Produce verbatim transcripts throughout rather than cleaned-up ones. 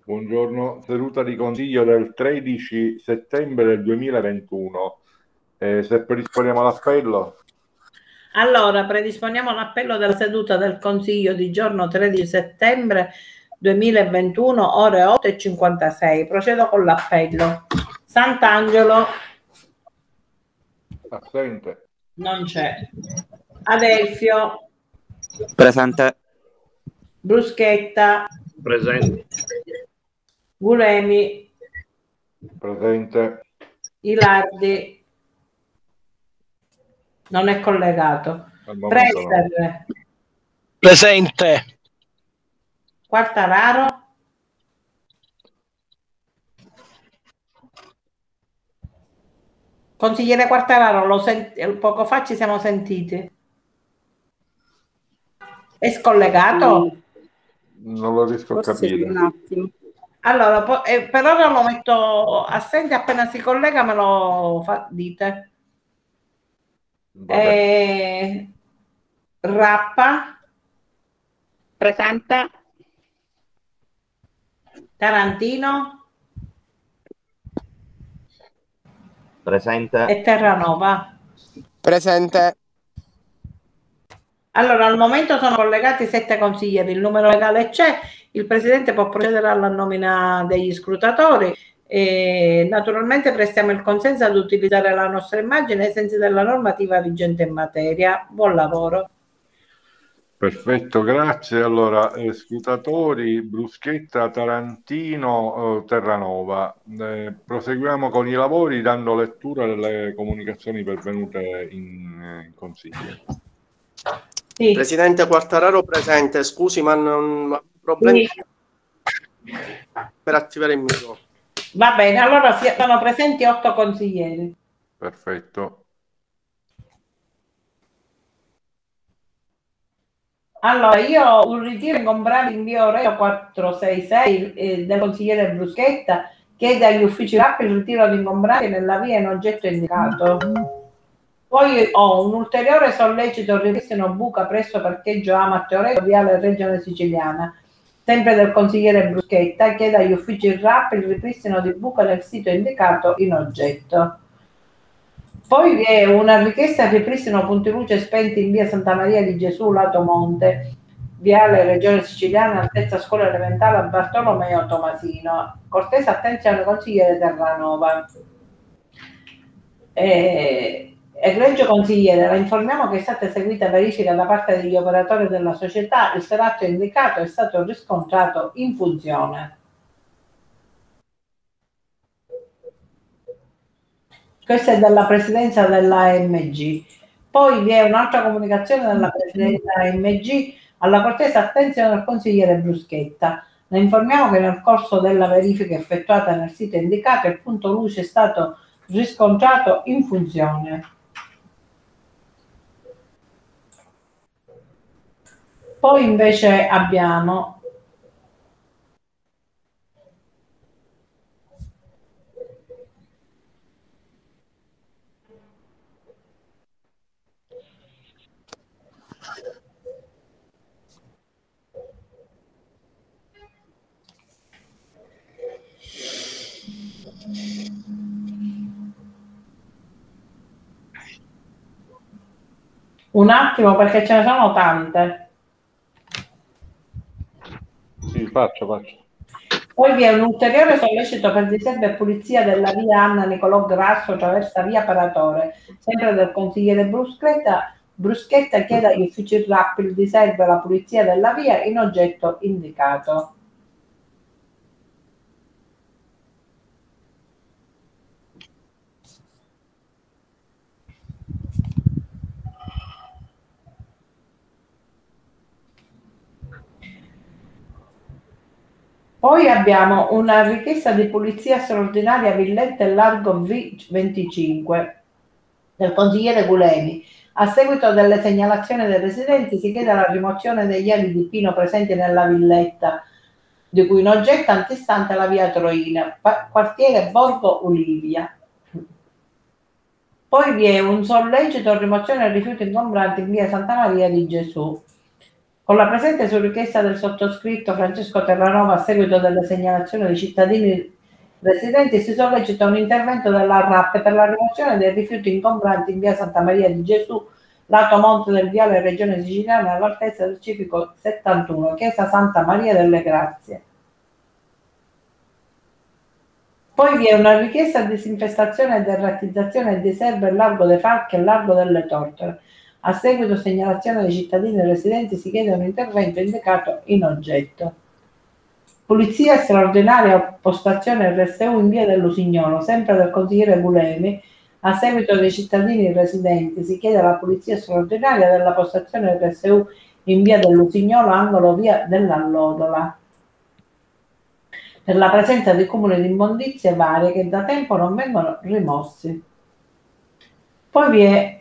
Buongiorno, seduta di consiglio del tredici settembre del duemilaventuno. Eh, se predisponiamo l'appello. Allora, predisponiamo l'appello della seduta del Consiglio di giorno tredici settembre duemilaventuno, ore otto e cinquantasei. Procedo con l'appello. Sant'Angelo. Assente. Non c'è. Adelfio. Presente. Bruschetta. Presente. Gulemi. Presente. Ilardi. Non è collegato. Prester. No. Presente. Quartararo. Consigliere Quartararo, lo sent- poco fa ci siamo sentiti. È scollegato? Non lo riesco Forse a capire. Un attimo. Allora, eh, per ora lo metto assente, appena si collega me lo fa, dite. Eh, Rappa. Presente. Tarantino. Presente. E Terranova. Presente. Allora, al momento sono collegati sette consiglieri, il numero legale c'è, il Presidente può procedere alla nomina degli scrutatori e naturalmente prestiamo il consenso ad utilizzare la nostra immagine ai sensi della normativa vigente in materia. Buon lavoro. Perfetto, grazie. Allora, eh, scrutatori, Bruschetta, Tarantino, eh, Terranova. Eh, proseguiamo con i lavori dando lettura delle comunicazioni pervenute in, in consiglio. Sì. Presidente Quartararo presente, scusi ma non ho problemi sì. per attivare il microfono. Va bene, allora sono presenti otto consiglieri. Perfetto. Allora, io ho un ritiro ingombrante in via Oreto quattrocentosessantasei eh, del consigliere Bruschetta, chiede agli uffici R A P il ritiro di ingombranti nella via in oggetto indicato. Poi ho un ulteriore sollecito ripristino buca presso parcheggio Amat Oreto, viale Regione Siciliana, sempre del consigliere Bruschetta, chiede agli uffici R A P il ripristino di buca nel sito indicato in oggetto. Poi vi è una richiesta di ripristino punti luce spenti in via Santa Maria di Gesù, lato Monte, viale Regione Siciliana, altezza scuola elementare Bartolomeo Tomasino. Cortesa attenzione consigliere Terranova. E... Egregio consigliere, la informiamo che è stata eseguita verifica da parte degli operatori della società, il tratto indicato è stato riscontrato in funzione. Questa è dalla presidenza della A M G. Poi vi è un'altra comunicazione dalla presidenza A M G alla cortesa attenzione del consigliere Bruschetta. La informiamo che nel corso della verifica effettuata nel sito indicato il punto luce è stato riscontrato in funzione. Poi invece abbiamo un attimo perché ce ne sono tante. Sì, faccio, faccio. Poi vi è un ulteriore sollecito per disturbo e pulizia della via Anna Nicolò Grasso, traversa via Paratore, sempre del consigliere Bruschetta. Bruschetta chiede agli uffici R A P il disturbo e la pulizia della via in oggetto indicato. Poi abbiamo una richiesta di pulizia straordinaria a Villette Largo V venticinque del consigliere Gulemi. A seguito delle segnalazioni dei residenti si chiede la rimozione degli ali di pino presenti nella villetta, di cui in oggetto antistante la via Troina, quartiere Borgo Olivia. Poi vi è un sollecito rimozione dei rifiuti ingombranti in via Santa Maria di Gesù. Con la presente su richiesta del sottoscritto Francesco Terranova, a seguito delle segnalazioni dei cittadini residenti, si sollecita un intervento della R A P per la rimozione dei rifiuti ingombranti in via Santa Maria di Gesù, lato monte del viale Regione Siciliana, all'altezza del civico settantuno, chiesa Santa Maria delle Grazie. Poi vi è una richiesta di disinfestazione e derratizzazione di Serbo e Largo dei Falchi e Largo delle Tortore. A seguito segnalazione dei cittadini residenti si chiede un intervento indicato in oggetto. Pulizia straordinaria postazione R S U in via dell'Usignolo, sempre del consigliere Bulemi. A seguito dei cittadini residenti si chiede la pulizia straordinaria della postazione R S U in via dell'Usignolo, angolo via dell'Allodola, per la presenza di cumuli di immondizie varie che da tempo non vengono rimossi. Poi vi è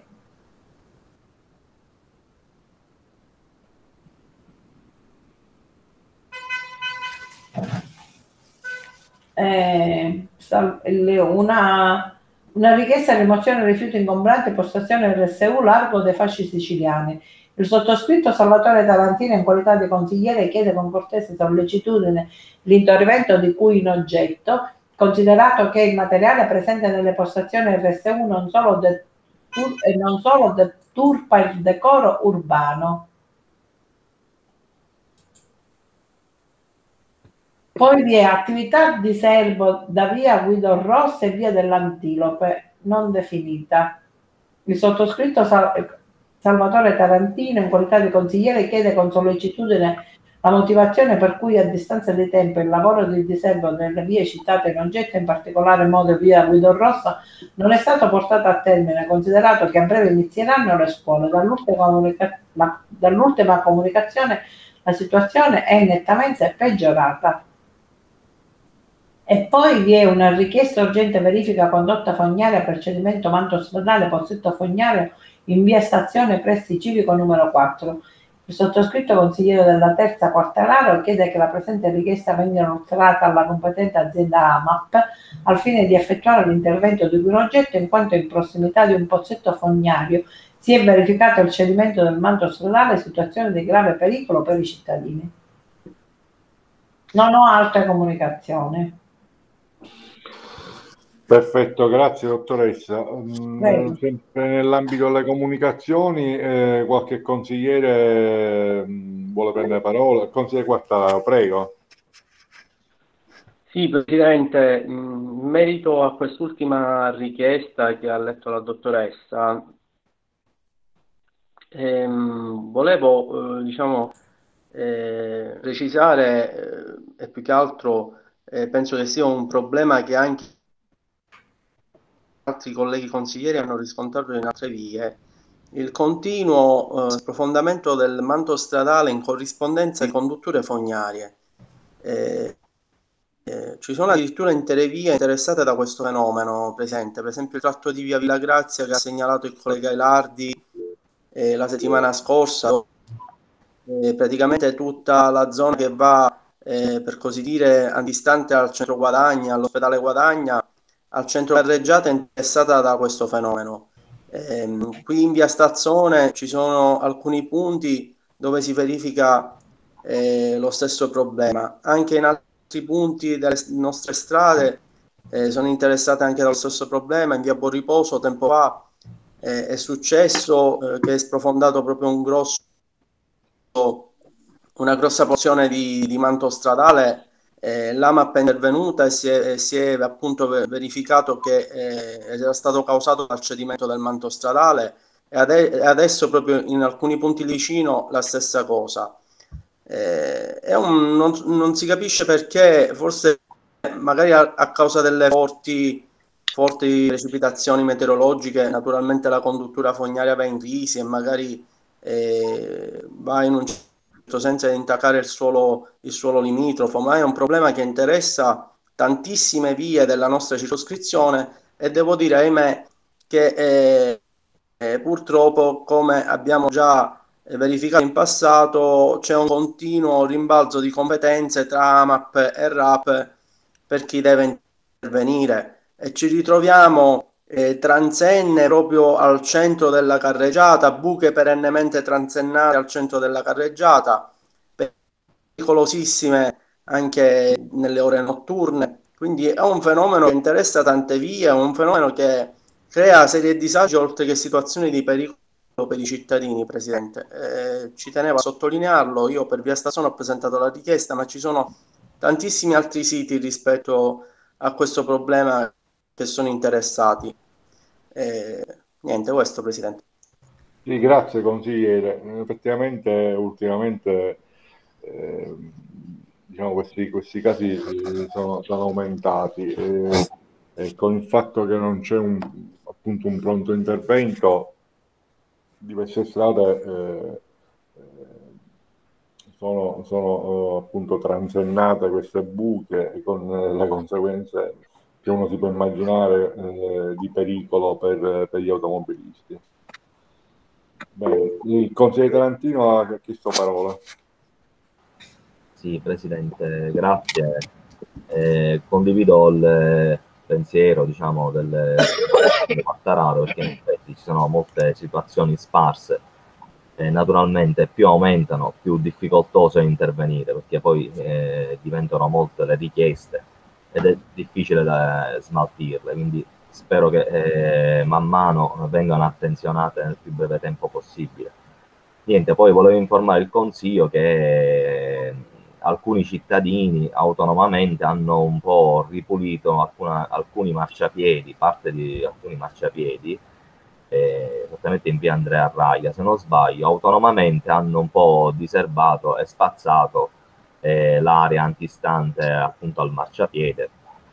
eh, una, una richiesta di rimozione dei rifiuti ingombranti postazione R S U largo dei Fasci Siciliani. Il sottoscritto Salvatore Tarantino, in qualità di consigliere, chiede con cortese sollecitudine l'intervento di cui in oggetto, considerato che il materiale presente nelle postazioni R S U non solo, detur- e non solo deturpa il decoro urbano. Poi vi è attività di serbo da via Guido Rossa e via dell'Antilope, non definita. Il sottoscritto Sal- Salvatore Tarantino, in qualità di consigliere, chiede con sollecitudine la motivazione per cui a distanza di tempo il lavoro di diserbo nelle vie citate in oggetto, in particolare modo via Guido Rossa, non è stato portato a termine, considerato che a breve inizieranno le scuole. Dall'ultima, comunica- la, dall'ultima comunicazione la situazione è nettamente peggiorata. E poi vi è una richiesta urgente verifica condotta fognaria per cedimento manto stradale Pozzetto Fognario in via Stazione Presti Civico numero quattro. Il sottoscritto consigliere della terza Quartararo chiede che la presente richiesta venga illustrata alla competente azienda A M A P al fine di effettuare l'intervento di cui in oggetto, in quanto in prossimità di un pozzetto fognario si è verificato il cedimento del manto stradale, situazione di grave pericolo per i cittadini. Non ho altre comunicazioni. Perfetto, grazie dottoressa. Mm, sempre nell'ambito delle comunicazioni, eh, qualche consigliere mm, vuole prendere parola? Consigliere Quartararo, prego. Sì, Presidente, in merito a quest'ultima richiesta che ha letto la dottoressa, ehm, volevo eh, diciamo, eh, precisare eh, e più che altro eh, penso che sia un problema che anche altri colleghi consiglieri hanno riscontrato in altre vie, il continuo eh, sprofondamento del manto stradale in corrispondenza di condutture fognarie. Eh, eh, ci sono addirittura intere vie interessate da questo fenomeno presente, per esempio il tratto di via Villa Grazia che ha segnalato il collega Elardi eh, la settimana scorsa, eh, praticamente tutta la zona che va eh, per così dire antistante al centro Guadagna, all'ospedale Guadagna, al centro carreggiata, è interessata da questo fenomeno. Eh, qui in via Stazione ci sono alcuni punti dove si verifica eh, lo stesso problema. Anche in altri punti delle nostre strade eh, sono interessate anche dallo stesso problema. In via Borriposo tempo fa eh, è successo eh, che è sprofondato proprio un grosso, una grossa porzione di, di manto stradale. Eh, l'A M A P è intervenuta e si è, si è appunto verificato che eh, era stato causato dal cedimento del manto stradale e, ade- adesso proprio in alcuni punti vicino la stessa cosa. Eh, è un, non, non si capisce perché, forse magari a, a causa delle forti, forti precipitazioni meteorologiche, naturalmente la conduttura fognaria va in crisi e magari eh, va in un senza intaccare il suolo, il suolo limitrofo, ma è un problema che interessa tantissime vie della nostra circoscrizione e devo dire, ahimè, che eh, eh, purtroppo, come abbiamo già verificato in passato, c'è un continuo rimbalzo di competenze tra A M A P e R A P per chi deve intervenire e ci ritroviamo eh, transenne proprio al centro della carreggiata, buche perennemente transennate al centro della carreggiata, pericolosissime anche nelle ore notturne. Quindi è un fenomeno che interessa tante vie, è un fenomeno che crea serie disagi oltre che situazioni di pericolo per i cittadini, Presidente. Eh, ci tenevo a sottolinearlo, io per via Stazione ho presentato la richiesta, ma ci sono tantissimi altri siti rispetto a questo problema che sono interessati. Eh, niente, questo, Presidente. Sì, grazie consigliere. Effettivamente ultimamente eh, diciamo, questi, questi casi eh, sono, sono aumentati e, e con il fatto che non c'è un, appunto un pronto intervento, diverse strade eh, eh, sono, sono eh, appunto transennate queste buche con eh, le conseguenze che uno si può immaginare eh, di pericolo per, per gli automobilisti. Beh, il consigliere Tarantino ha chiesto parola. Sì, Presidente, grazie. Eh, condivido il pensiero, diciamo, del Quartararo, perché in effetti ci sono molte situazioni sparse e naturalmente più aumentano, più difficoltoso è intervenire, perché poi eh, diventano molte le richieste ed è difficile da smaltirle, quindi spero che eh, man mano vengano attenzionate nel più breve tempo possibile. Niente, poi volevo informare il Consiglio che eh, alcuni cittadini autonomamente hanno un po' ripulito alcuna, alcuni marciapiedi, parte di alcuni marciapiedi, eh, esattamente in via Andrea Arraia, se non sbaglio, autonomamente hanno un po' diserbato e spazzato eh, l'area antistante appunto al marciapiede.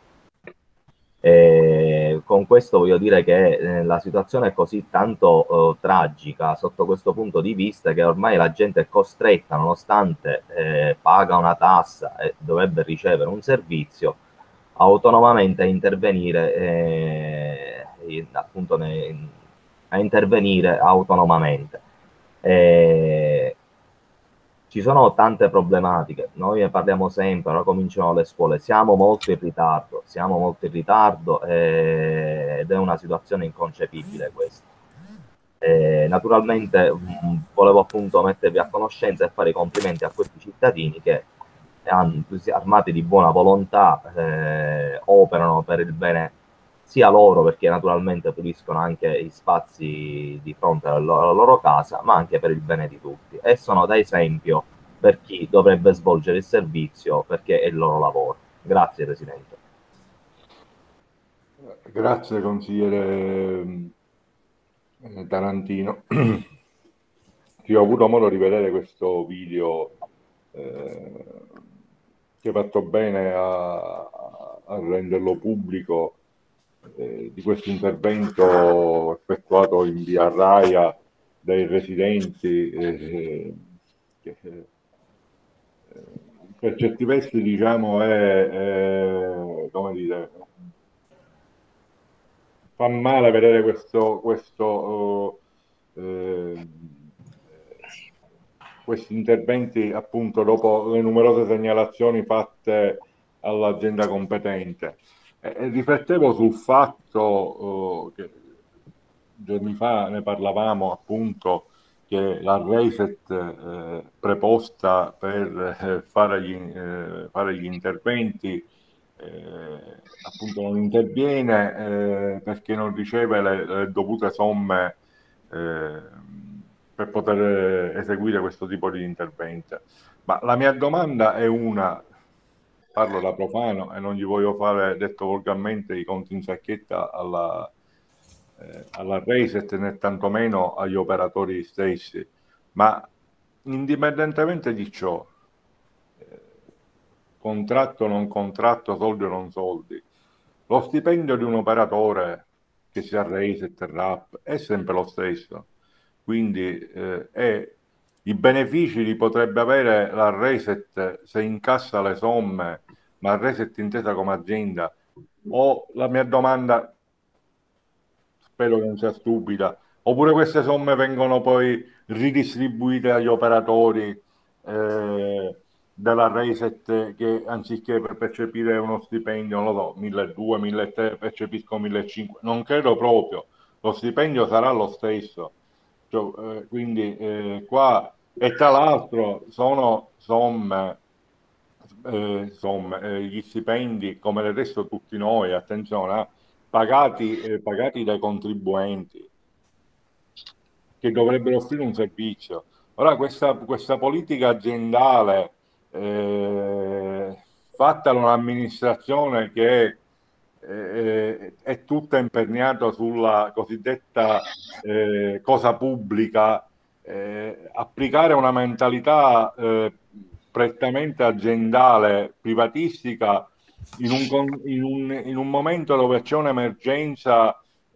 E con questo voglio dire che eh, la situazione è così tanto eh, tragica sotto questo punto di vista che ormai la gente è costretta, nonostante eh, paga una tassa e dovrebbe ricevere un servizio, autonomamente a intervenire, eh, in, appunto ne, a intervenire autonomamente. Eh, Ci sono tante problematiche, noi ne parliamo sempre, ora cominciano le scuole, siamo molto in ritardo, siamo molto in ritardo eh, ed è una situazione inconcepibile questa. Eh, naturalmente mh, volevo appunto mettervi a conoscenza e fare i complimenti a questi cittadini che hanno, armati di buona volontà, eh, operano per il bene sia loro, perché naturalmente puliscono anche gli spazi di fronte alla loro, alla loro casa, ma anche per il bene di tutti. E sono da esempio per chi dovrebbe svolgere il servizio, perché è il loro lavoro. Grazie, Presidente. Grazie consigliere eh, Tarantino. Io ho avuto modo di vedere questo video eh, che ha fatto bene a, a renderlo pubblico, eh, di questo intervento effettuato in via Raia dai residenti eh, che eh, per certi versi diciamo è, è come dire, fa male vedere questo, questo eh, questi interventi appunto dopo le numerose segnalazioni fatte all'azienda competente. E, e riflettevo sul fatto eh, che giorni fa ne parlavamo appunto che la Reset eh, preposta per eh, fare, gli, eh, fare gli interventi eh, appunto non interviene eh, perché non riceve le, le dovute somme eh, per poter eseguire questo tipo di interventi. Ma la mia domanda è una, parlo da profano e non gli voglio fare, detto volgarmente, i conti in sacchetta alla, eh, alla Reset né tantomeno agli operatori stessi, ma indipendentemente di ciò, eh, contratto o non contratto, soldi o non soldi, lo stipendio di un operatore che sia Reset, Rap, è sempre lo stesso. Quindi eh, è, i benefici li potrebbe avere la Reset se incassa le somme, ma Reset intesa come azienda. O la mia domanda, spero che non sia stupida, oppure queste somme vengono poi ridistribuite agli operatori eh, della Reset che anziché per percepire uno stipendio, non lo so, milleduecento, milletrecento, percepisco millecinquecento, non credo proprio, lo stipendio sarà lo stesso. Cioè, eh, quindi eh, qua, e tra l'altro sono somme, eh, somme eh, gli stipendi, come del resto tutti noi, attenzione, eh, pagati, eh, pagati dai contribuenti che dovrebbero offrire un servizio. Ora, questa, questa politica aziendale eh, fatta da un'amministrazione che eh, è tutta imperniata sulla cosiddetta eh, cosa pubblica, eh, applicare una mentalità eh, prettamente aziendale, privatistica, in un, con- in un, in un momento dove c'è un'emergenza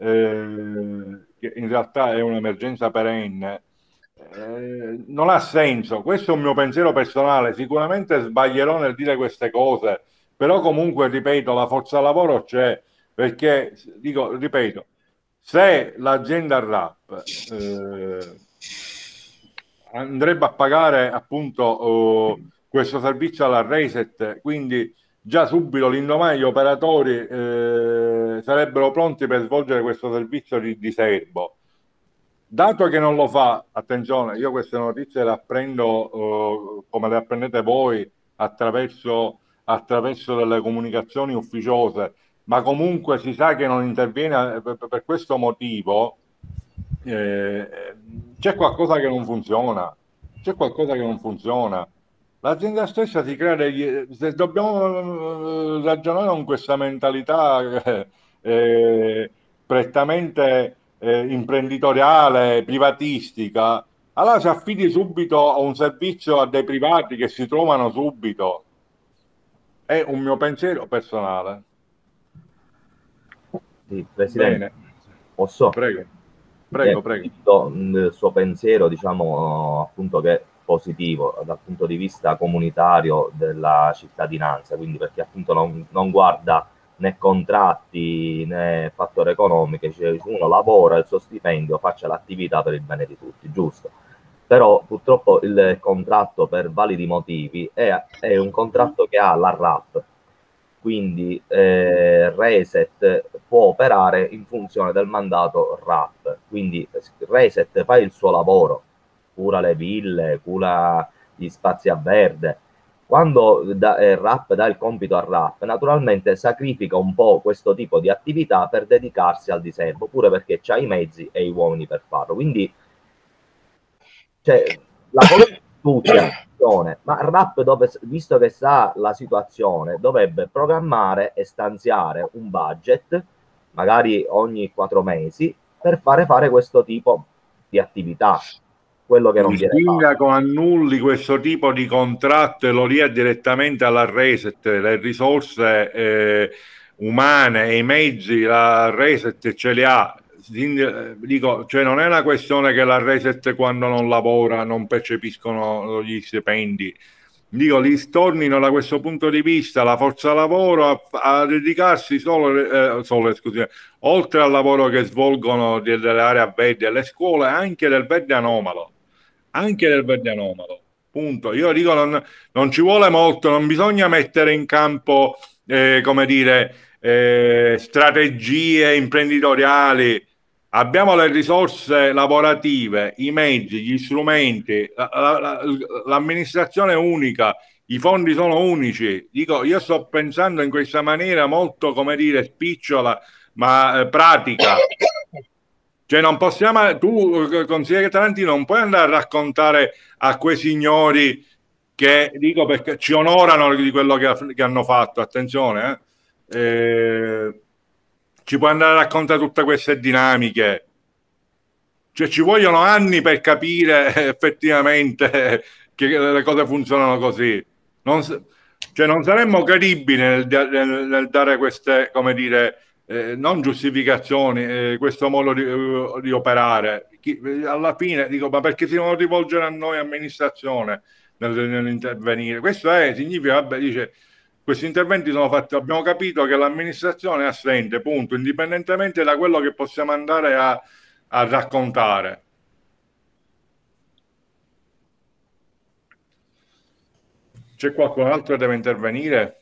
eh, che in realtà è un'emergenza perenne, eh, non ha senso. Questo è un mio pensiero personale. Sicuramente sbaglierò nel dire queste cose, però comunque, ripeto, la forza lavoro c'è, perché, dico, ripeto, se l'azienda RAP eh, andrebbe a pagare appunto eh, questo servizio alla Reset, quindi già subito l'indomani gli operatori eh, sarebbero pronti per svolgere questo servizio di, di serbo. Dato che non lo fa, attenzione, io queste notizie le apprendo eh, come le apprendete voi attraverso, attraverso delle comunicazioni ufficiose, ma comunque si sa che non interviene eh, per, per questo motivo, eh, c'è qualcosa che non funziona, c'è qualcosa che non funziona. L'azienda stessa si crea degli... Se dobbiamo eh, ragionare con questa mentalità eh, eh, prettamente eh, imprenditoriale, privatistica, allora si affidi subito a un servizio a dei privati che si trovano subito. È un mio pensiero personale. Sì, Presidente, Bene, posso? prego, prego, prego. Il suo pensiero, diciamo, appunto, che è positivo dal punto di vista comunitario della cittadinanza, quindi perché appunto non, non guarda né contratti né fattore economico, cioè uno lavora il suo stipendio, faccia l'attività per il bene di tutti, giusto? Però purtroppo il contratto, per validi motivi, è, è un contratto che ha la RAP, quindi eh, Reset può operare in funzione del mandato RAP, quindi Reset fa il suo lavoro, cura le ville, cura gli spazi a verde. Quando da, eh, RAP dà il compito a RAP, naturalmente sacrifica un po' questo tipo di attività per dedicarsi al diserbo, pure perché c'ha i mezzi e gli uomini per farlo. Quindi cioè, la Costituzione, ma RAP, dove, visto che sa la situazione, dovrebbe programmare e stanziare un budget, magari ogni quattro mesi, per fare fare questo tipo di attività. Quello che non Il viene sindaco annulli questo tipo di contratto e lo dia direttamente alla Reset, le risorse eh, umane e i mezzi la Reset ce li ha. Dico, cioè non è una questione che la Reset quando non lavora non percepiscono gli stipendi. Dico, li stornino da questo punto di vista la forza lavoro a, a dedicarsi solo, eh, solo scusate, oltre al lavoro che svolgono delle aree verdi e le scuole, anche del verde anomalo, anche del verde anomalo. Punto. Io dico, non, non ci vuole molto, non bisogna mettere in campo, eh, come dire, eh, strategie imprenditoriali. Abbiamo le risorse lavorative, i mezzi, gli strumenti, la, la, la, l'amministrazione unica, i fondi sono unici. Dico, io sto pensando in questa maniera molto, come dire, spicciola, ma eh, pratica. Cioè non possiamo, tu consigliere Tarantino non puoi andare a raccontare a quei signori che, dico perché ci onorano di quello che, che hanno fatto, attenzione, eh? Eh, ci puoi andare a raccontare tutte queste dinamiche, cioè ci vogliono anni per capire effettivamente che le cose funzionano così. Non, cioè non saremmo credibili nel, nel, nel dare queste, come dire, eh, non giustificazioni, eh, questo modo di, di operare. Chi, alla fine dico, ma perché si devono rivolgere a noi amministrazione nel, nell'intervenire? Questo è, significa, vabbè, dice, questi interventi sono fatti, abbiamo capito che l'amministrazione è assente, punto, indipendentemente da quello che possiamo andare a, a raccontare. C'è qualcun altro che deve intervenire?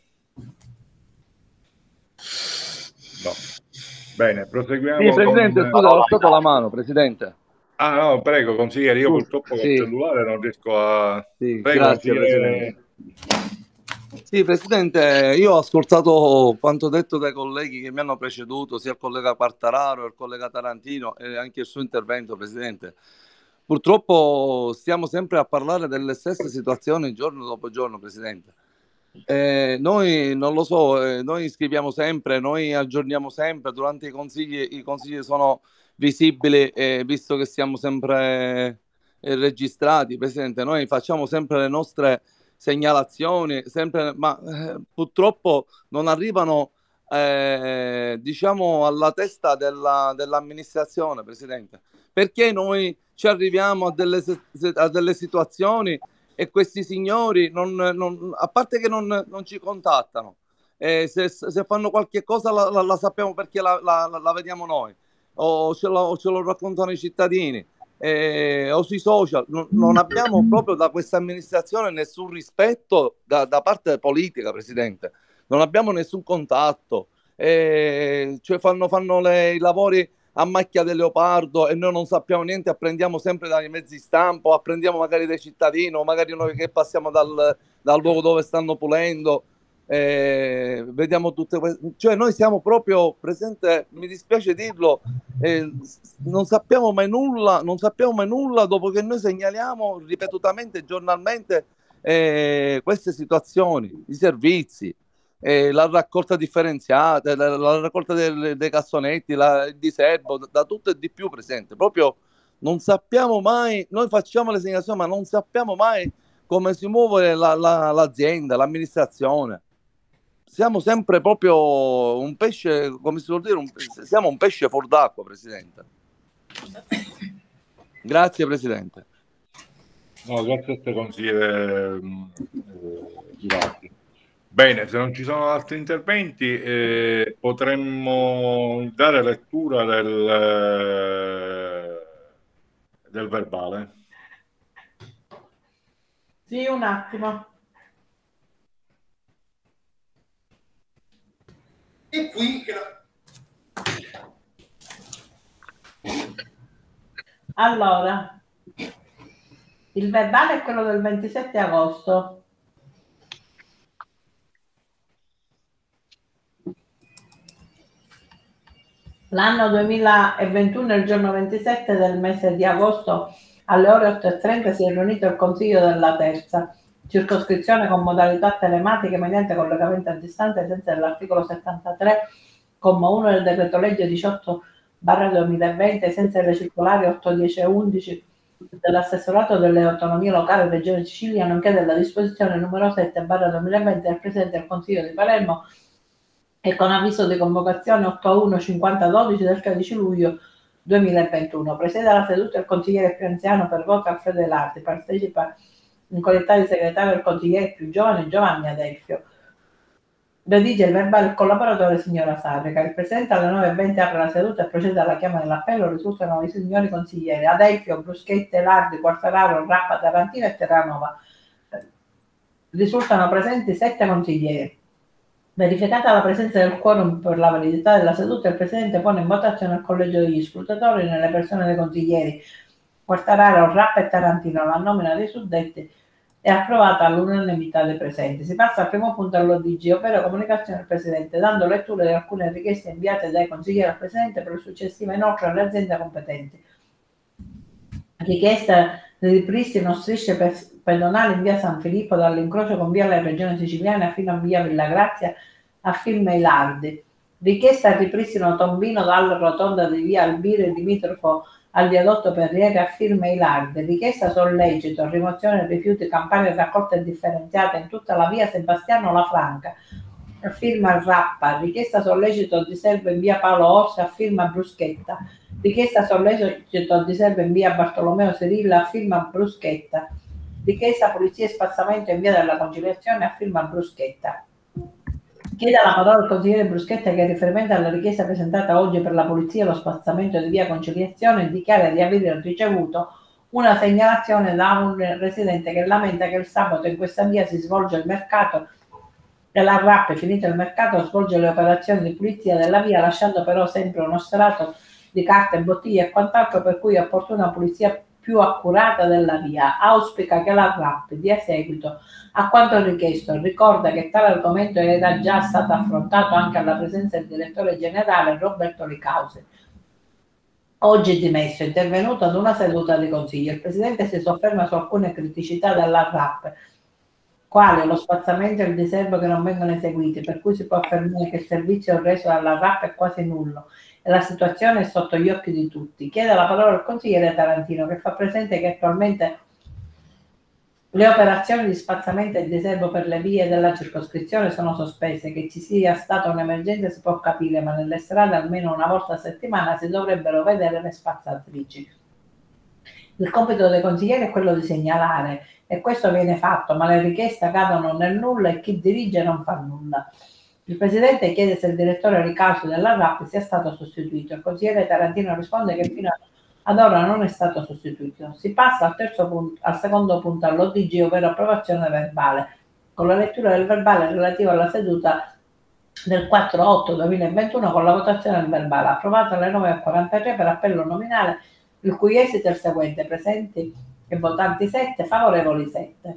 No. Bene, proseguiamo. Sì, Presidente, con... scusa, ho alzato la mano, Presidente. Ah no, prego, consigliere, io Scusa, purtroppo col sì. cellulare non riesco a... Sì, Prego, grazie, consigliere... Presidente. Sì, Presidente, io ho ascoltato quanto detto dai colleghi che mi hanno preceduto, sia il collega Quartararo, il collega Tarantino e anche il suo intervento, Presidente. Purtroppo stiamo sempre a parlare delle stesse situazioni giorno dopo giorno, Presidente. Eh, noi non lo so, eh, noi scriviamo sempre, noi aggiorniamo sempre, durante i consigli, i consigli sono visibili, eh, visto che siamo sempre eh, registrati, Presidente, noi facciamo sempre le nostre segnalazioni, sempre, ma eh, purtroppo non arrivano, eh, diciamo, alla testa della, dell'amministrazione, Presidente, perché noi ci arriviamo a delle, a delle situazioni e questi signori, non, non, a parte che non, non ci contattano, eh, se, se fanno qualche cosa la, la, la sappiamo perché la, la, la vediamo noi, o ce lo, o ce lo raccontano i cittadini, eh, o sui social. Non, non abbiamo proprio da questa amministrazione nessun rispetto da, da parte politica, Presidente. Non abbiamo nessun contatto, eh, cioè fanno, fanno le, i lavori a macchia del leopardo e noi non sappiamo niente, apprendiamo sempre dai mezzi stampa, apprendiamo magari dai cittadini o magari noi che passiamo dal, dal luogo dove stanno pulendo, eh, vediamo tutte queste, cioè noi siamo proprio, Presidente, mi dispiace dirlo, eh, non sappiamo mai nulla, non sappiamo mai nulla dopo che noi segnaliamo ripetutamente, giornalmente, eh, queste situazioni, i servizi. Eh, la raccolta differenziata, la, la raccolta del, dei cassonetti, la, il diserbo, da, da tutto e di più, Presente. Proprio non sappiamo mai, noi facciamo le segnalazioni, ma non sappiamo mai come si muove la, la, l'azienda, l'amministrazione. Siamo sempre proprio un pesce, come si vuol dire, un, siamo un pesce fuor d'acqua, Presidente. Grazie, Presidente. No, grazie a te, consigliere eh, Girardi. Bene, se non ci sono altri interventi, eh, potremmo dare lettura del, eh, del verbale. Sì, un attimo. E qui che la... Allora, il verbale è quello del ventisette agosto. L'anno duemilaventuno, il giorno ventisette del mese di agosto, alle ore otto e trenta si è riunito il Consiglio della Terza circoscrizione con modalità telematiche mediante collegamento a distanza ai sensi dell'articolo settantatré, comma uno del decreto legge diciotto barra duemilaventi, ai sensi delle circolari otto, dieci e undici dell'assessorato delle autonomie locali Regione Sicilia, nonché della disposizione numero sette barra duemilaventi del Presidente del Consiglio di Palermo e con avviso di convocazione otto uno cinquanta dodici del tredici luglio duemilaventuno. Presiede la seduta il consigliere più anziano per voto Alfredo Elardi, partecipa in qualità di segretario del consigliere più giovane Giovanni Adelfio. Redige il verbale il collaboratore signora Sarrica. Il Presidente alle nove e venti apre la seduta e procede alla chiama dell'appello. Risultano i signori consiglieri Adelfio, Bruschetti, Elardi, Quartararo, Rappa, Tarantino e Terranova. Risultano presenti sette consiglieri. Verificata la presenza del quorum per la validità della seduta, il Presidente pone in votazione il collegio degli scrutatori nelle persone dei consiglieri Quartararo, Rappa e Tarantino. La nomina dei suddetti è approvata all'unanimità dei presenti. Si passa al primo punto all'O D G, ovvero comunicazione del Presidente, dando lettura di alcune richieste inviate dai consiglieri al Presidente per il successivo inoltre alle aziende competenti. Richiesta di ripristino strisce pedonali in via San Filippo dall'incrocio con via La Regione Siciliana fino a via Villa Grazia a firma Ilardi. Richiesta al ripristino tombino dalla rotonda di via Albire Dimitrofo al viadotto Perriere a firma Ilardi. Richiesta sollecito, rimozione rifiuti, campane raccolta indifferenziata in tutta la via Sebastiano La Franca a firma Rappa. Richiesta sollecito di servo in via Paolo Orsi a firma Bruschetta. Richiesta sollecito di servo in via Bartolomeo Sirilla a firma Bruschetta. Richiesta polizia e spazzamento in via della Conciliazione a firma Bruschetta. Chiede la parola al consigliere Bruschetta che, riferimento alla richiesta presentata oggi per la polizia e lo spazzamento di via Conciliazione, dichiara di aver ricevuto una segnalazione da un residente che lamenta che il sabato in questa via si svolge il mercato e la R A P, finito il mercato, svolge le operazioni di pulizia della via, lasciando però sempre uno strato di carte, bottiglie e quant'altro, per cui è opportuna una pulizia più accurata della via. Auspica che la R A P dia seguito a quanto richiesto. Ricorda che tale argomento era già stato affrontato anche alla presenza del direttore generale Roberto Licausi, oggi dimesso, intervenuto ad una seduta di consiglio. Il presidente si sofferma su alcune criticità della R A P, quali lo spazzamento e il diserbo che non vengono eseguiti, per cui si può affermare che il servizio reso dalla R A P è quasi nullo e la situazione è sotto gli occhi di tutti. Chiede la parola al consigliere Tarantino, che fa presente che attualmente le operazioni di spazzamento e diserbo per le vie della circoscrizione sono sospese. Che ci sia stata un'emergenza si può capire, ma nelle strade almeno una volta a settimana si dovrebbero vedere le spazzatrici. Il compito dei consiglieri è quello di segnalare, e questo viene fatto, ma le richieste cadono nel nulla e chi dirige non fa nulla. Il presidente chiede se il direttore Ricausi della R A P sia stato sostituito. Il consigliere Tarantino risponde che fino ad ora non è stato sostituito. Si passa al, terzo punto, al secondo punto, all'O D G, ovvero approvazione verbale, con la lettura del verbale relativo alla seduta del quattro otto duemilaventuno, con la votazione del verbale approvato alle nove e quarantatré per appello nominale, il cui esito è il seguente: presenti e votanti sette, favorevoli sette.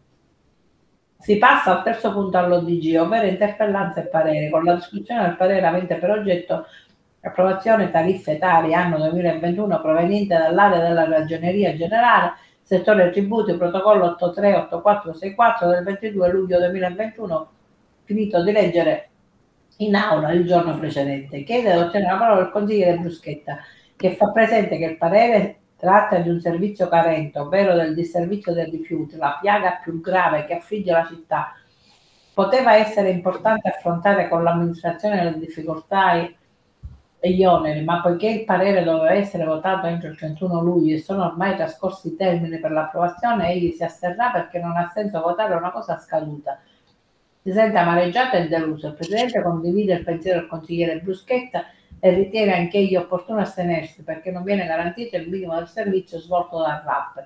Si passa al terzo punto, all'O D G, ovvero interpellanze e pareri, con la discussione del parere avente per oggetto approvazione tariffe tari anno duemilaventuno proveniente dall'area della Ragioneria Generale, settore tributi, protocollo ottantatré ottantaquattro sessantaquattro del ventidue luglio duemilaventuno, finito di leggere in aula il giorno precedente. Chiede ad ottenere la parola il consigliere Bruschetta, che fa presente che il parere tratta di un servizio carente, ovvero del disservizio dei rifiuti, la piaga più grave che affligge la città. Poteva essere importante affrontare con l'amministrazione le difficoltà e gli oneri, ma poiché il parere doveva essere votato entro il trentuno luglio e sono ormai trascorsi i termini per l'approvazione, egli si asterrà perché non ha senso votare una cosa scaduta. Si sente amareggiato e deluso. Il presidente condivide il pensiero del consigliere Bruschetta e ritiene anch'egli opportuno astenersi perché non viene garantito il minimo del servizio svolto dal R A P.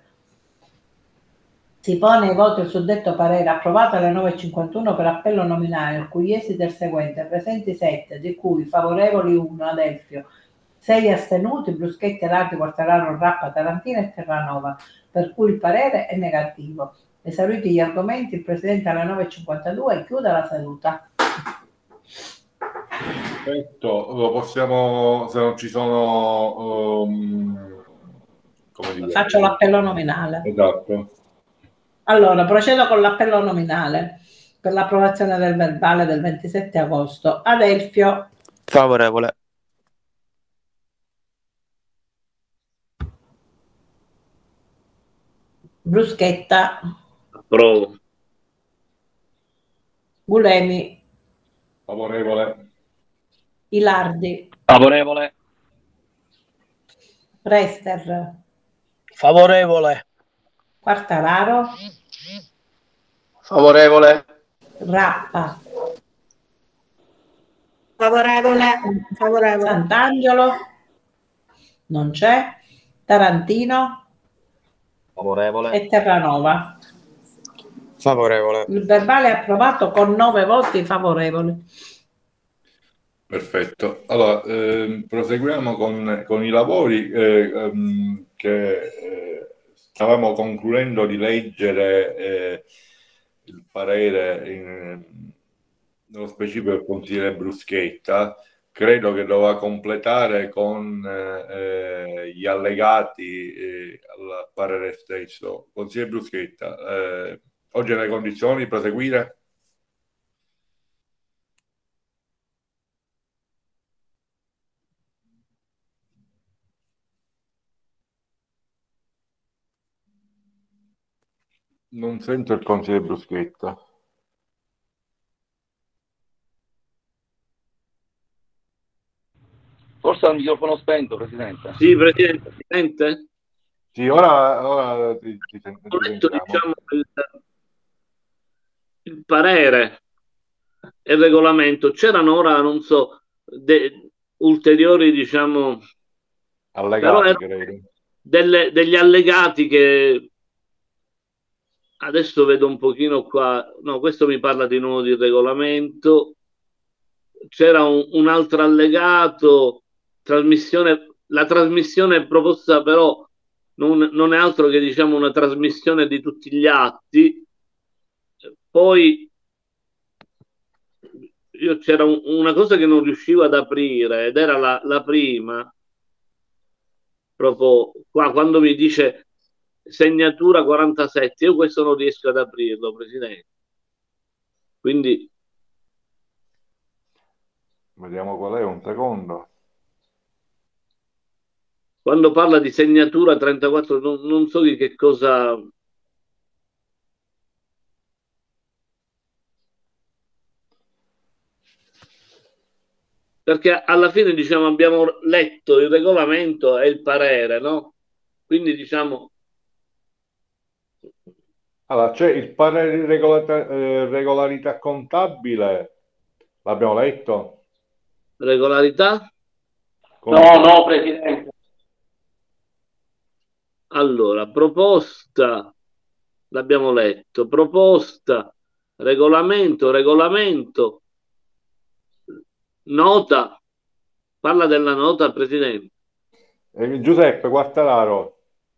Si pone ai voti il suddetto parere approvato alle nove e cinquantuno per appello nominale, il cui esito è il seguente: presenti sette, di cui favorevoli uno, Adelfio, sei astenuti, Bruschetti, Lardi, Quartararo, Rappa, Tarantina e Terranova, per cui il parere è negativo. Esauriti gli argomenti, il presidente alle nove e cinquantadue chiude la seduta. Perfetto, lo possiamo, se non ci sono um, come dire, faccio l'appello nominale. Esatto. Allora, procedo con l'appello nominale per l'approvazione del verbale del ventisette agosto. Adelfio. Favorevole. Bruschetta. Approvo. Gulemi. Favorevole. Ilardi. Favorevole. Prester. Favorevole. Quartararo. Favorevole. Rappa. Favorevole. Favorevole. Sant'Angelo. Non c'è. Tarantino. Favorevole. E Terranova. Favorevole. Il verbale è approvato con nove voti favorevoli. Perfetto. Allora, ehm, proseguiamo con, con i lavori eh, ehm, che eh, stavamo concludendo di leggere eh, il parere in, nello specifico del consigliere Bruschetta. Credo che doveva completare con eh, gli allegati eh, al parere stesso. Consigliere Bruschetta, eh, oggi è nelle condizioni di proseguire? Non sento il consigliere Bruschetta. Forse ha il microfono spento, Presidente. Sì, Presidente, si sente? Sì, ora, ora ti, ti, ti Ho letto, sentiamo. diciamo, il, il parere e il regolamento. C'erano ora, non so, de, ulteriori, diciamo... Allegati, però credo. delle, degli allegati che adesso vedo un pochino qua, no, questo mi parla di nuovo di regolamento, c'era un, un altro allegato, trasmissione, la trasmissione proposta però non, non è altro che diciamo una trasmissione di tutti gli atti, poi io c'era un, una cosa che non riuscivo ad aprire ed era la, la prima, proprio qua quando mi dice segnatura quarantasette, io questo non riesco ad aprirlo, Presidente. Quindi vediamo qual è, un secondo. Quando parla di segnatura trentaquattro, non, non so di che cosa. Perché alla fine, diciamo, abbiamo letto il regolamento e il parere, no? Quindi, diciamo. Allora, c'è il parere di regolata- eh, regolarità contabile, l'abbiamo letto? Regolarità? No, no, Presidente. Allora, proposta, l'abbiamo letto, proposta, regolamento, regolamento, nota, parla della nota, Presidente. Eh, Giuseppe Quartararo.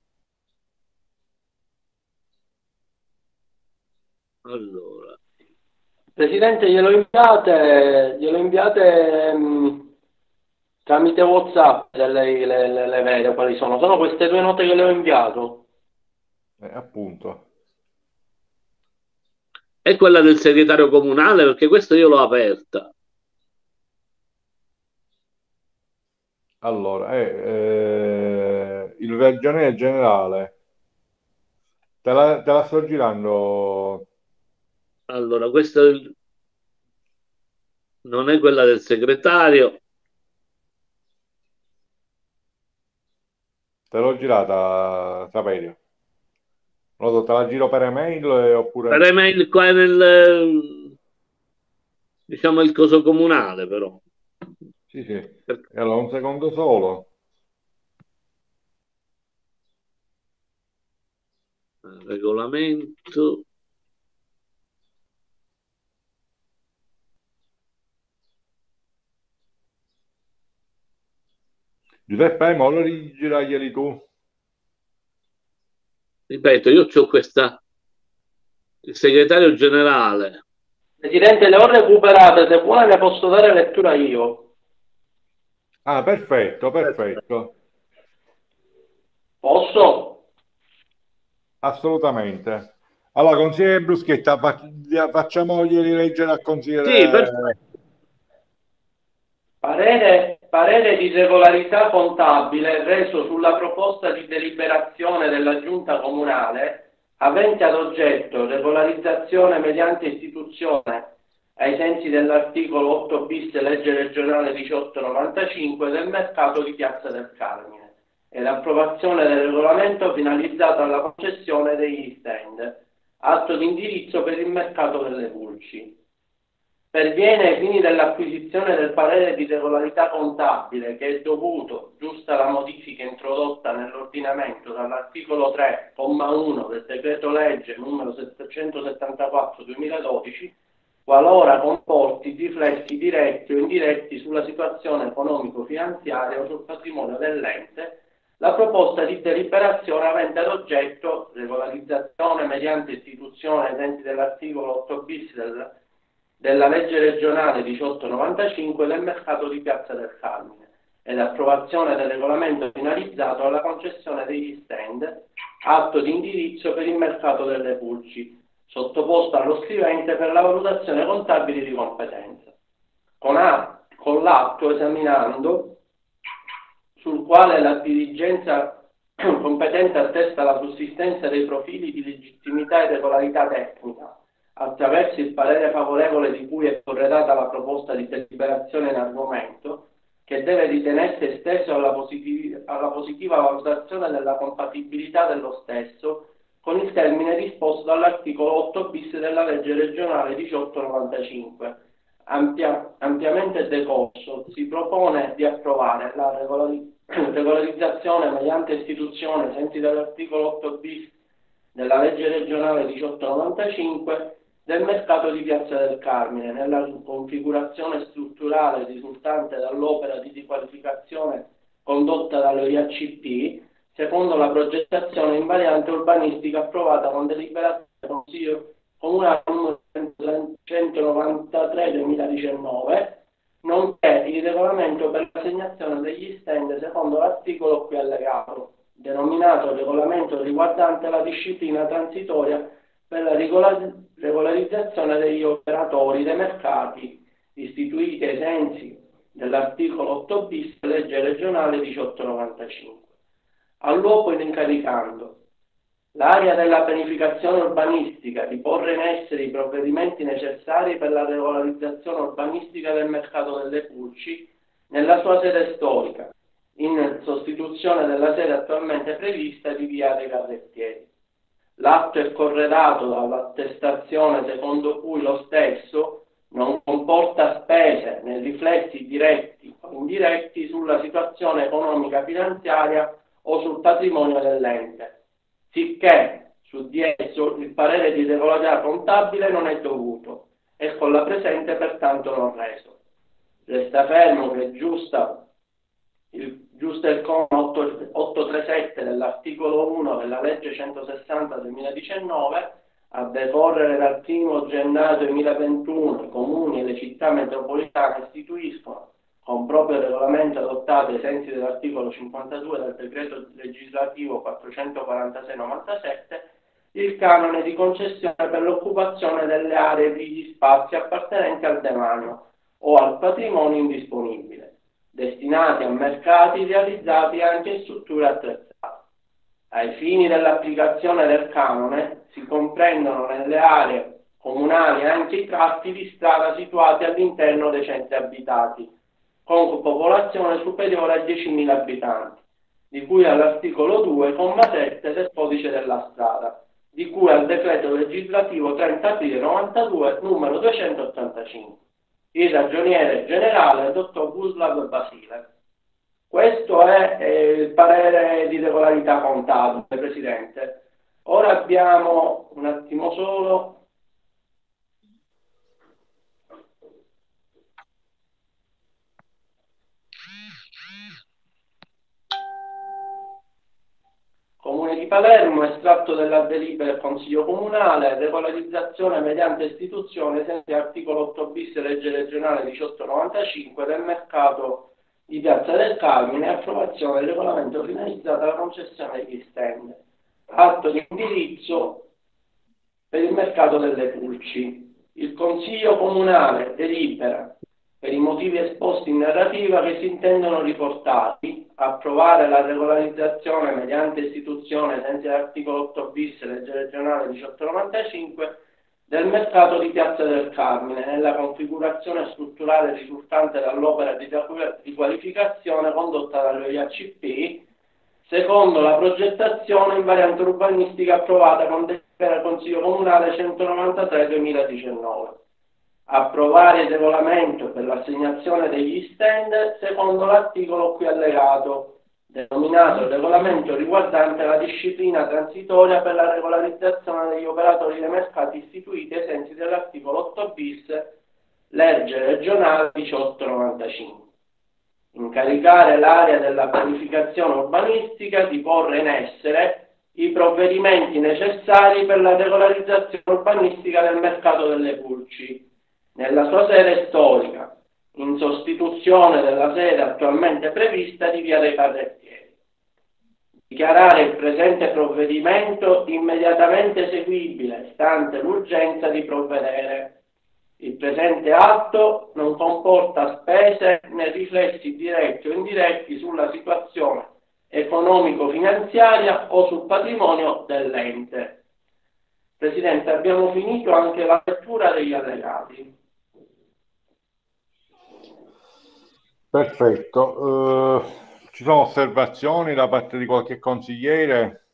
Allora. Presidente, glielo inviate, glielo inviate mh, tramite WhatsApp, se lei le, le, le vede quali sono. Sono queste due note che le ho inviato. Eh, appunto. È quella del segretario comunale, perché questo io l'ho aperta. Allora, eh, eh, il ragioniere generale, te la, te la sto girando. Allora, questa non è quella del segretario. Te l'ho girata, Saperio. Non lo so, te la giro per email eh, oppure... Per email qua è nel, diciamo, il coso comunale, però. Sì, sì. E allora, un secondo solo. Regolamento. Giuseppe, ma lo rigiraglieli tu. Ripeto, io ho questa, il segretario generale. Presidente, le ho recuperate, se vuole ne posso dare lettura io. Ah, perfetto, perfetto. Posso? Assolutamente. Allora, consigliere Bruschetta, facciamoglieli leggere al consigliere. Sì, perfetto. Parere, parere di regolarità contabile reso sulla proposta di deliberazione della Giunta Comunale avente ad oggetto regolarizzazione mediante istituzione ai sensi dell'articolo otto bis legge regionale milleottocentonovantacinque del mercato di Piazza del Carmine e l'approvazione del regolamento finalizzato alla concessione degli stand, atto di indirizzo per il mercato delle pulci. Perviene ai fini dell'acquisizione del parere di regolarità contabile che è dovuto, giusta la modifica introdotta nell'ordinamento dall'articolo tre, comma uno del decreto legge numero settecentosettantaquattro duemiladodici, qualora comporti riflessi diretti o indiretti sulla situazione economico-finanziaria o sul patrimonio dell'ente, la proposta di deliberazione avente ad oggetto regolarizzazione mediante istituzione ai sensi dell'articolo otto bis del della legge regionale milleottocentonovantacinque del mercato di Piazza del Carmine e l'approvazione del regolamento finalizzato alla concessione degli stand, atto di indirizzo per il mercato delle pulci, sottoposto allo scrivente per la valutazione contabile di competenza. Con, a, con l'atto esaminando, sul quale la dirigenza competente attesta la sussistenza dei profili di legittimità e regolarità tecnica, attraverso il parere favorevole di cui è corredata la proposta di deliberazione in argomento, che deve ritenersi esteso alla, positiv- alla positiva valutazione della compatibilità dello stesso con il termine disposto dall'articolo otto bis della legge regionale milleottocentonovantacinque. Ampia- ampiamente decorso, si propone di approvare la, regolari- regolarizzazione mediante istituzione, ai sensi dell'articolo otto bis della legge regionale diciottonovantacinque, del mercato di Piazza del Carmine, nella configurazione strutturale risultante dall'opera di riqualificazione condotta dall'O I A C P, secondo la progettazione in variante urbanistica approvata con deliberazione del Consiglio Comunale numero centonovantatré duemiladiciannove, nonché il regolamento per l'assegnazione degli stand secondo l'articolo qui allegato, denominato regolamento riguardante la disciplina transitoria per la regolarizzazione degli operatori dei mercati istituiti ai sensi dell'articolo otto bis legge regionale diciottonovantacinque. All'uopo incaricando l'area della pianificazione urbanistica di porre in essere i provvedimenti necessari per la regolarizzazione urbanistica del mercato delle pulci nella sua sede storica, in sostituzione della sede attualmente prevista di via dei Carrettieri. L'atto è corredato dall'attestazione secondo cui lo stesso non comporta spese né riflessi diretti o indiretti sulla situazione economica finanziaria o sul patrimonio dell'ente, sicché su di esso il parere di regolarità contabile non è dovuto e con la presente pertanto non reso. Resta fermo che giusta il, giusto il comma ottocentotrentasette dell'articolo uno della legge centosessanta duemiladiciannove, a decorrere dal primo gennaio duemilaventuno i comuni e le città metropolitane istituiscono, con proprio regolamento adottato ai sensi dell'articolo cinquantadue del decreto legislativo quattrocentoquarantasei novantasette, il canone di concessione per l'occupazione delle aree degli spazi appartenenti al demanio o al patrimonio indisponibile, destinati a mercati realizzati anche in strutture attrezzate. Ai fini dell'applicazione del canone si comprendono nelle aree comunali anche i tratti di strada situati all'interno dei centri abitati, con popolazione superiore a diecimila abitanti, di cui all'articolo due, comma sette del codice della strada, di cui al decreto legislativo trenta aprile novantadue, numero duecentottantacinque. Il ragioniere generale, il dottor Guslav Basile. Questo è eh, il parere di regolarità contabile, Presidente. Ora abbiamo un attimo solo. Comune di Palermo, estratto della delibera del Consiglio Comunale, regolarizzazione mediante istituzione, senza articolo otto bis legge regionale diciottonovantacinque del mercato di Piazza del Carmine, approvazione del regolamento finalizzato alla concessione degli stand. Atto di indirizzo per il mercato delle pulci. Il Consiglio Comunale delibera, per i motivi esposti in narrativa che si intendono riportati, approvare la regolarizzazione mediante istituzione senza l'articolo otto bis legge regionale diciottonovantacinque del mercato di Piazza del Carmine nella configurazione strutturale risultante dall'opera di riqualificazione condotta dall'O I A C P secondo la progettazione in variante urbanistica approvata con delibera del Consiglio Comunale centonovantatré duemiladiciannove. Approvare il regolamento per l'assegnazione degli stand secondo l'articolo qui allegato, denominato regolamento riguardante la disciplina transitoria per la regolarizzazione degli operatori dei mercati istituiti ai sensi dell'articolo otto bis legge regionale diciottonovantacinque. Incaricare l'area della pianificazione urbanistica di porre in essere i provvedimenti necessari per la regolarizzazione urbanistica del mercato delle pulci nella sua sede storica, in sostituzione della sede attualmente prevista di via dei Carrettieri. Dichiarare il presente provvedimento immediatamente eseguibile, stante l'urgenza di provvedere. Il presente atto non comporta spese né riflessi diretti o indiretti sulla situazione economico-finanziaria o sul patrimonio dell'ente. Presidente, abbiamo finito anche la lettura degli allegati. Perfetto. Uh, ci sono osservazioni da parte di qualche consigliere?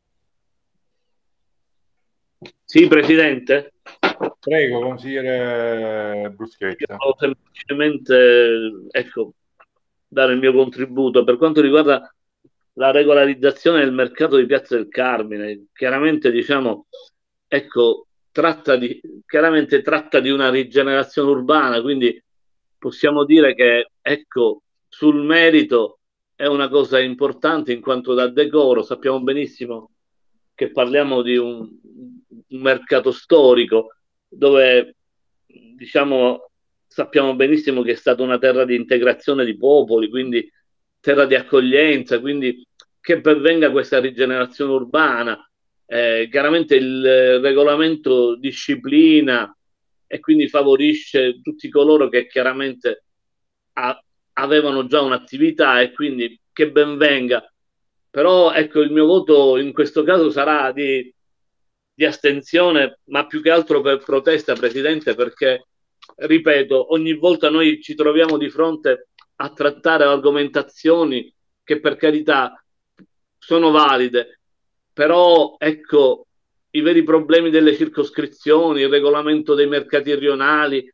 Sì, Presidente. Prego, consigliere Bruschetta. Io semplicemente, ecco, dare il mio contributo per quanto riguarda la regolarizzazione del mercato di Piazza del Carmine. Chiaramente, diciamo, ecco, tratta di, chiaramente tratta di una rigenerazione urbana, quindi possiamo dire che, ecco, sul merito è una cosa importante in quanto da decoro sappiamo benissimo che parliamo di un, un mercato storico dove, diciamo, sappiamo benissimo che è stata una terra di integrazione di popoli, quindi terra di accoglienza, quindi che pervenga questa rigenerazione urbana. Eh, chiaramente il regolamento disciplina e quindi favorisce tutti coloro che chiaramente ha, avevano già un'attività e quindi che ben venga. Però ecco, il mio voto in questo caso sarà di, di astensione, ma più che altro per protesta, Presidente, perché, ripeto, ogni volta noi ci troviamo di fronte a trattare argomentazioni che per carità sono valide, però ecco, i veri problemi delle circoscrizioni, il regolamento dei mercati rionali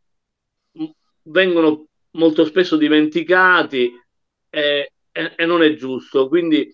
vengono molto spesso dimenticati e, e, e non è giusto. Quindi,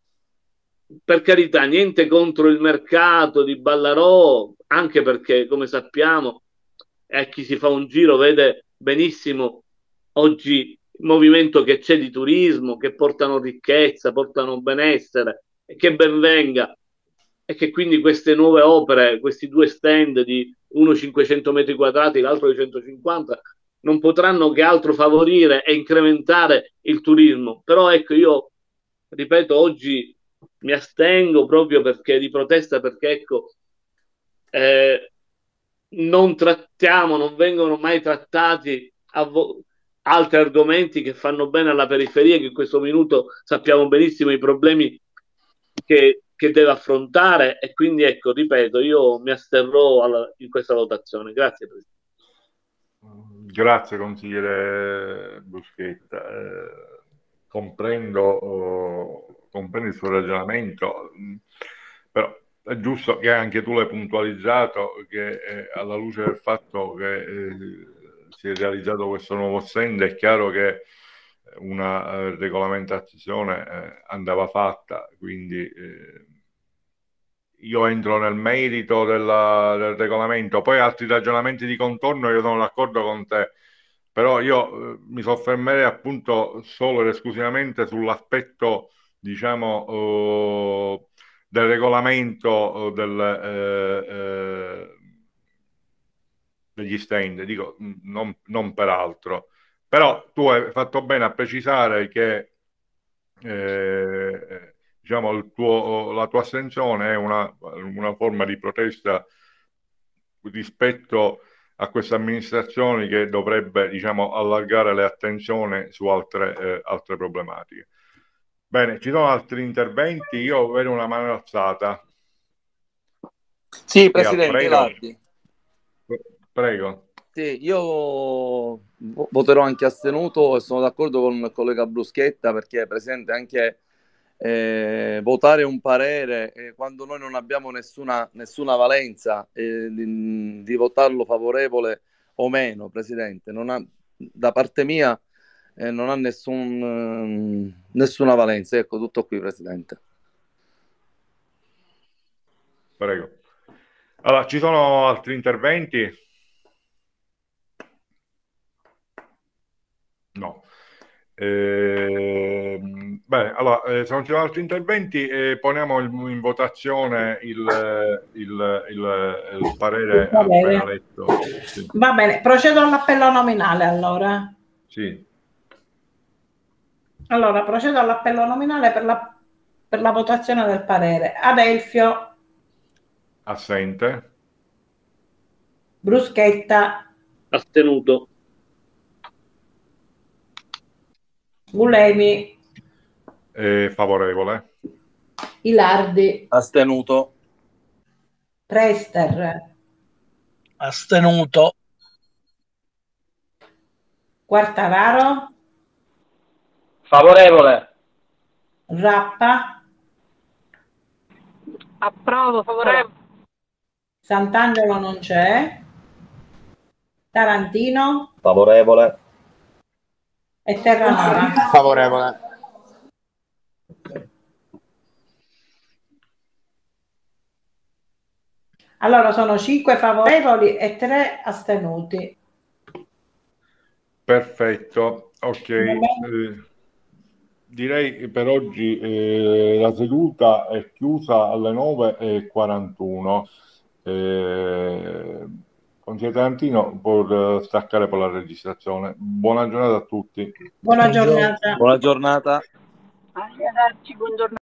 per carità, niente contro il mercato di Ballarò, anche perché, come sappiamo, e chi si fa un giro vede benissimo oggi il movimento che c'è di turismo, che portano ricchezza, portano benessere, e che ben venga, e che quindi queste nuove opere, questi due stand di uno cinquecento metri quadrati, l'altro di centocinquanta, non potranno che altro favorire e incrementare il turismo. Però ecco, io ripeto, oggi mi astengo proprio perché di protesta, perché ecco, eh, non trattiamo, non vengono mai trattati altri argomenti che fanno bene alla periferia, che in questo minuto sappiamo benissimo i problemi che, che deve affrontare, e quindi ecco, ripeto, io mi asterrò alla, in questa votazione. Grazie, Presidente. Grazie, consigliere Bruschetta. Eh, comprendo, oh, comprendo il suo ragionamento, però è giusto che anche tu l'hai puntualizzato, che eh, alla luce del fatto che eh, si è realizzato questo nuovo stand, è chiaro che una eh, regolamentazione eh, andava fatta, quindi eh, io entro nel merito della, del regolamento, poi altri ragionamenti di contorno io sono d'accordo con te, però io eh, mi soffermerei appunto solo ed esclusivamente sull'aspetto, diciamo, eh, del regolamento del, eh, eh, degli stand, dico, non, non per altro. Però tu hai fatto bene a precisare che eh, diciamo, il tuo, la tua astensione è una, una forma di protesta rispetto a queste amministrazioni che dovrebbe, diciamo, allargare le attenzioni su altre, eh, altre problematiche. Bene, ci sono altri interventi? Io vedo una mano alzata. Sì, Presidente, Lardi. Prego. Sì, io voterò anche astenuto e sono d'accordo con il collega Bruschetta, perché, Presidente, anche eh, votare un parere eh, quando noi non abbiamo nessuna, nessuna valenza eh, di, di votarlo favorevole o meno, Presidente, non ha, da parte mia eh, non ha nessun, eh, nessuna valenza. Ecco, tutto qui, Presidente. Prego. Allora, ci sono altri interventi? No. Eh, bene, allora, eh, se non ci sono altri interventi, eh, poniamo il, in votazione il, il, il, il parere appena letto. Sì. Va bene, procedo all'appello nominale allora. Sì. Allora, procedo all'appello nominale per la, per la votazione del parere. Adelfio. Assente. Bruschetta. Astenuto. Gulemi. Eh, favorevole. Ilardi. Astenuto. Prester. Astenuto. Quartararo. Favorevole. Rappa. Approvo, favorevole. Sant'Angelo non c'è. Tarantino. Favorevole. e Terranova. Favorevole. Allora sono cinque favorevoli e tre astenuti. Perfetto, ok. Eh, direi che per oggi eh, la seduta è chiusa alle nove e quarantuno. Eh, Consigliere Tarantino può staccare per la registrazione. Buona giornata a tutti. Buona giornata. Buona giornata. Arrivederci, buongiorno.